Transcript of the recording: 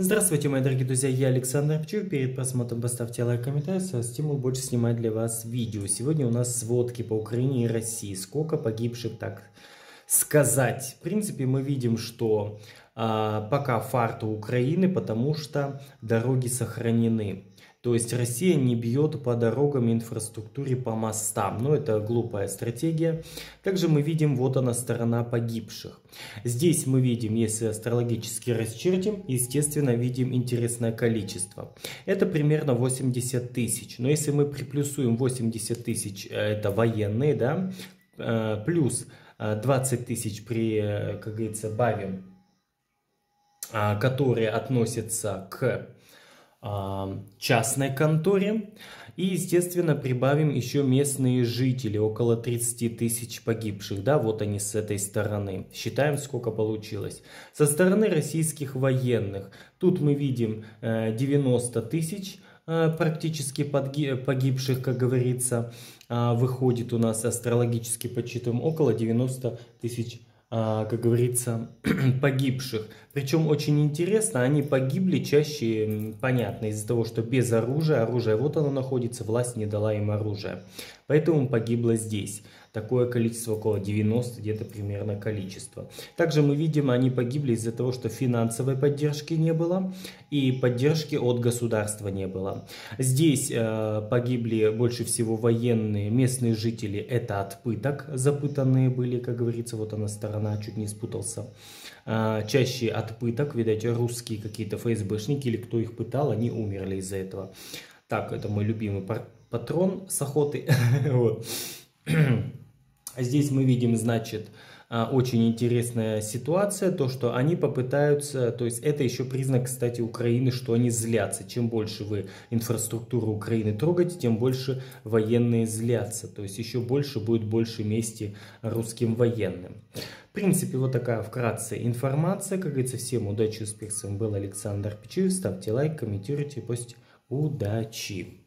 Здравствуйте, мои дорогие друзья, я Александр Пчуев. Перед просмотром поставьте лайк, комментарий, стимул больше снимать для вас видео. Сегодня у нас сводки по Украине и России. Сколько погибших, так сказать. В принципе, мы видим, что пока фарт у Украины, потому что дороги сохранены. То есть Россия не бьет по дорогам, инфраструктуре, по мостам. Но это глупая стратегия. Также мы видим, вот она сторона погибших. Здесь мы видим, если астрологически расчертим, естественно, видим интересное количество. Это примерно 80 тысяч. Но если мы приплюсуем 80 тысяч, это военные, да, плюс 20 тысяч при, как говорится, бавим, которые относятся к частной конторе. И, естественно, прибавим еще местные жители, около 30 тысяч погибших. Да, вот они с этой стороны. Считаем, сколько получилось. Со стороны российских военных, тут мы видим 90 тысяч практически погибших, как говорится. Выходит у нас астрологически подсчитываем около 90 тысяч, как говорится, погибших. Причем очень интересно, они погибли чаще, понятно, из-за того, что без оружия. Оружие вот оно находится, власть не дала им оружие. Поэтому погибло здесь. Такое количество, около 90 где-то примерно количество. Также мы видим, они погибли из-за того, что финансовой поддержки не было и поддержки от государства не было. Здесь погибли больше всего военные, местные жители. Это от пыток, запытанные были, как говорится, вот она сторона, чуть не спутался. Чаще от пыток, видать, русские какие-то ФСБшники или кто их пытал, они умерли из-за этого. Так, это мой любимый патрон с охоты. Вот. Здесь мы видим, значит, очень интересная ситуация, то, что они попытаются, то есть это еще признак, кстати, Украины, что они злятся. Чем больше вы инфраструктуру Украины трогаете, тем больше военные злятся. То есть еще больше будет больше мести русским военным. В принципе, вот такая вкратце информация. Как говорится, всем удачи, успехов. С вами был Александр Пчуев. Ставьте лайк, комментируйте, пусть удачи.